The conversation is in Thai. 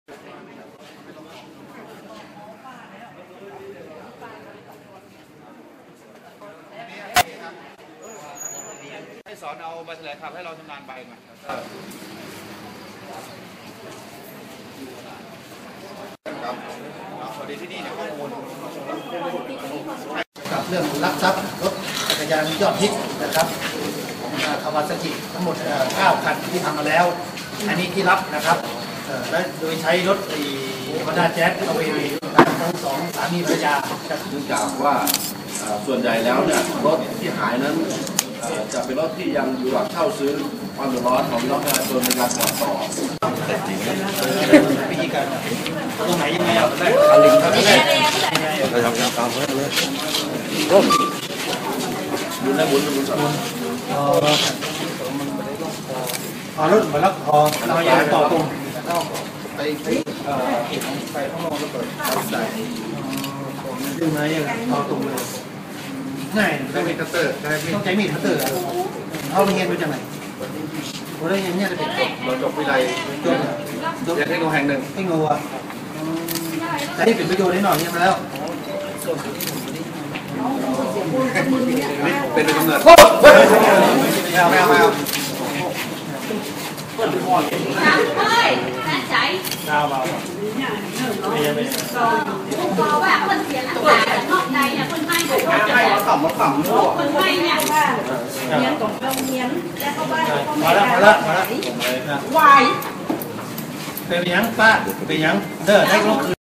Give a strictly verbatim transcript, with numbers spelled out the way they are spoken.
ให้สอนเอาใบแถลงข่าวให้เราชำนาญใบมาครับพอดีที่นี่เนี่ยข้อมูลกับเรื่องลักทรัพย์รถจักรยานยอดฮิตนะครับของคาวาซากิทั้งหมดเก้าคันที่ทำมาแล้วอันนี้ที่รับนะครับและโดยใช้รถฮอนด้าแจ๊สเอาเวทั้งสองสามีภรรยาเนื่องจากว่าส่วนใหญ่แล้วเนี่ยรถที่หายนั้นจะเป็นรถที่ยังอยู่ระหว่างเช่าซื้อความเดือดร้อนของพี่น้องประชาชนในการตรวจสอบวิธีการตรงไหนยังไงอ่ะได้อาลิงครับได้ทำการตามเลยร่มบุญได้บุญบุญสมบูรณ์อ๋อรถมาลักคอเราอยากต่อตรงไปไปไปข้างนอกแล้วเปิดใส่ดึงมาอย่างต่อตรงเลยง่ายได้มีคัตเตอร์ได้ต้องใช้มีดคัตเตอร์เอาไปเงี้ยไปจากไหนโอ้ยอย่างเงี้ยจะเป็นเราจบวิไลจบเรียนเทคโนโลยีแห่งหนึ่งเทคโนโลยีแต่ที่เป็นประโยชน์นิดหน่อยยังแล้วเป็นกำเนิดไม่เอาไม่เอาไม่เอาดาวเบาไม่ยังไม่พวกเราว่าคนเสียหลักฐานนอกใจเนี่ยคนให้คนให้ขำมันขำมั่วคนให้เนี่ยเมียนของเราเมียนแล้วเขาว่ามาแล้วมาแล้วมาแล้ววายเป็นยังป้าเป็นยังเด้อได้ก็คือ